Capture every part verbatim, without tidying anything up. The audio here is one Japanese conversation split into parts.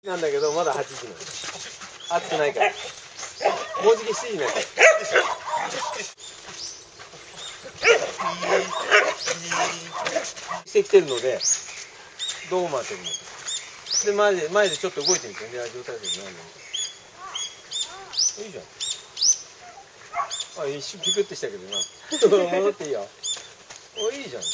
なんだけどまだはちじなの。暑くないから。もうじきしちじになっちゃう。してきてるのでどう回ってるので前で前でちょっと動いてみてね。状態でないの。いいじゃん。あ、一瞬ピクッとしたけどな。戻っていいよ。お、いいじゃん。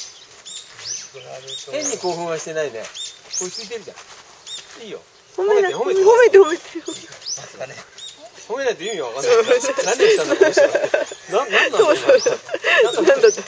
変に興奮はしてないね。落ち着いてるじゃん。いいよ。 褒めて褒めて褒めて褒めて褒めないと意味わかんない。何でしたんだこの人。な、なんなんだろう。なんだろう。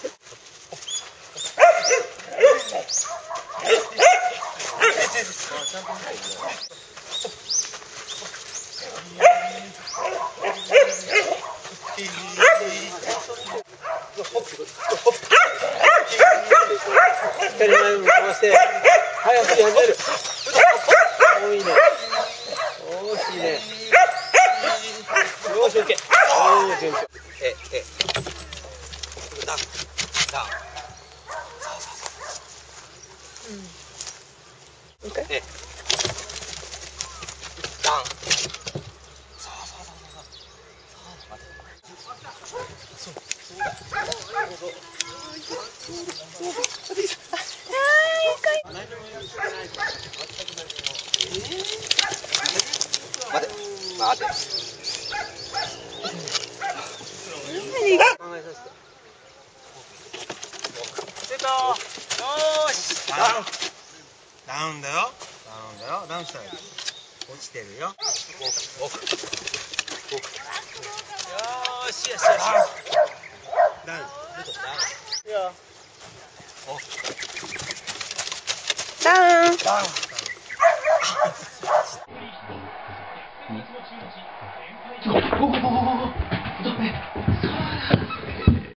光前にかわして、早く始める。おーいいね。おーしいね。よーし、オッケー。おー、順調。え、え。ダウン。ダウン。そうそうそう。うん。オッケー。え。ダウン。そうそうそうそう。そう、待て。そう、そうだ。そうそう。待て、待て。考えさせて。セット。よーし。ダウン。ダウンだよ。ダウンだよ。ダウンしたら落ちてるよ。奥、奥。奥。よーし、よしよし。ダウン。ダウン。いいよ。 ダウン。 ダウン。 おおおおおお。